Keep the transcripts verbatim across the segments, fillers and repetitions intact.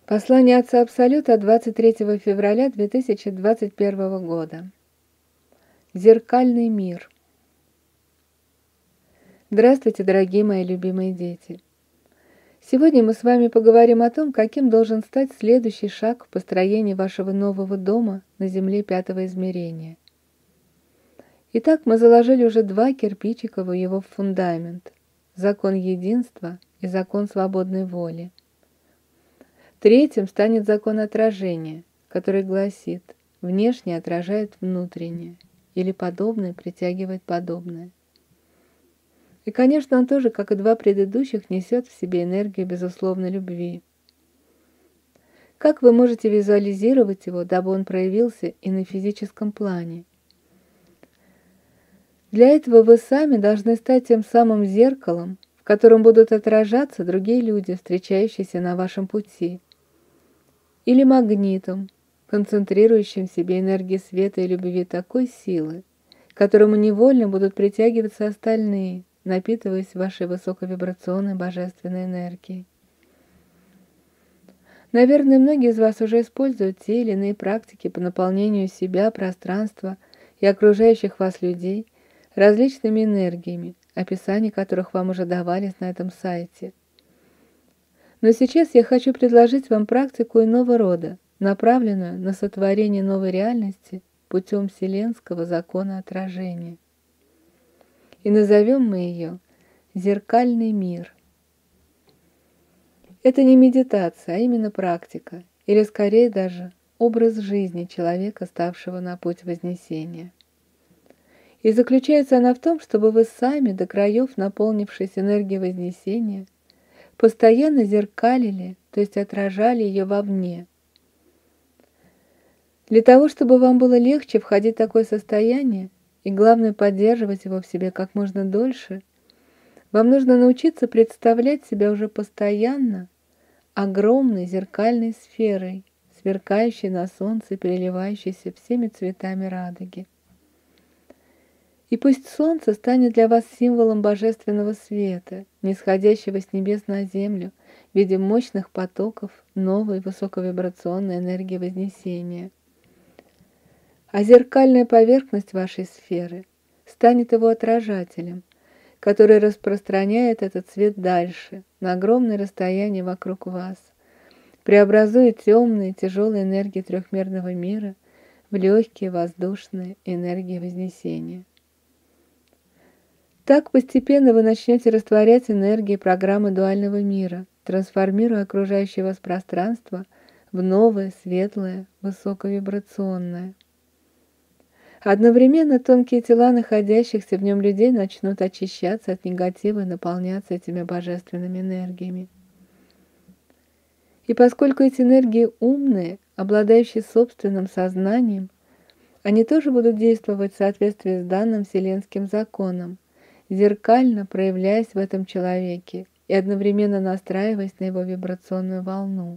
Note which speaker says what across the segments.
Speaker 1: Послание Отца Абсолюта двадцать третьего февраля две тысячи двадцать первого года. Зеркальный мир. Здравствуйте, дорогие мои любимые дети! Сегодня мы с вами поговорим о том, каким должен стать следующий шаг в построении вашего нового дома на Земле пятого измерения. Итак, мы заложили уже два кирпичика в его фундамент – закон единства и закон свободной воли. Третьим станет закон отражения, который гласит: внешнее отражает внутреннее, или подобное притягивает подобное. И, конечно, он тоже, как и два предыдущих, несет в себе энергию безусловной любви. Как вы можете визуализировать его, дабы он проявился и на физическом плане? Для этого вы сами должны стать тем самым зеркалом, в котором будут отражаться другие люди, встречающиеся на вашем пути, или магнитом, концентрирующим в себе энергии света и любви такой силы, к которому невольно будут притягиваться остальные, напитываясь вашей высоковибрационной божественной энергией. Наверное, многие из вас уже используют те или иные практики по наполнению себя, пространства и окружающих вас людей различными энергиями, описания которых вам уже давались на этом сайте. Но сейчас я хочу предложить вам практику иного рода, направленную на сотворение новой реальности путем вселенского закона отражения. И назовем мы ее «Зеркальный мир». Это не медитация, а именно практика, или скорее даже образ жизни человека, ставшего на путь вознесения. И заключается она в том, чтобы вы сами, до краев наполнившись энергией вознесения, постоянно зеркалили, то есть отражали ее вовне. Для того, чтобы вам было легче входить в такое состояние, и главное, поддерживать его в себе как можно дольше, вам нужно научиться представлять себя уже постоянно огромной зеркальной сферой, сверкающей на солнце, переливающейся всеми цветами радуги. И пусть солнце станет для вас символом божественного света, нисходящего с небес на землю в виде мощных потоков новой высоковибрационной энергии вознесения. А зеркальная поверхность вашей сферы станет его отражателем, который распространяет этот свет дальше, на огромное расстояние вокруг вас, преобразуя темные, тяжелые энергии трехмерного мира в легкие, воздушные энергии вознесения. Так постепенно вы начнете растворять энергии программы дуального мира, трансформируя окружающее вас пространство в новое, светлое, высоковибрационное. Одновременно тонкие тела находящихся в нем людей начнут очищаться от негатива и наполняться этими божественными энергиями. И поскольку эти энергии умные, обладающие собственным сознанием, они тоже будут действовать в соответствии с данным вселенским законом, зеркально проявляясь в этом человеке и одновременно настраиваясь на его вибрационную волну.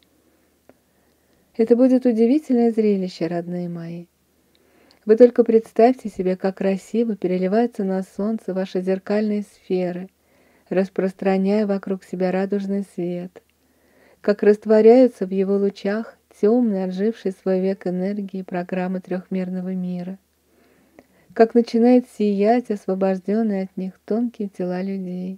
Speaker 1: Это будет удивительное зрелище, родные мои. Вы только представьте себе, как красиво переливаются на солнце ваши зеркальные сферы, распространяя вокруг себя радужный свет, как растворяются в его лучах темные, отжившие свой век энергии программы трехмерного мира, как начинает сиять освобожденные от них тонкие тела людей.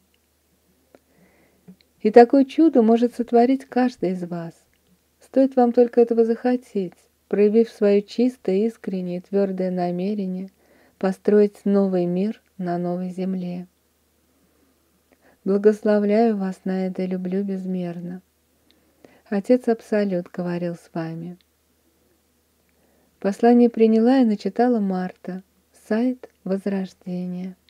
Speaker 1: И такое чудо может сотворить каждый из вас. Стоит вам только этого захотеть, проявив свое чистое, искреннее и твердое намерение построить новый мир на новой земле. Благословляю вас на это и люблю безмерно. Отец Абсолют говорил с вами. Послание приняла и начитала Марта. Сайт Возрождения.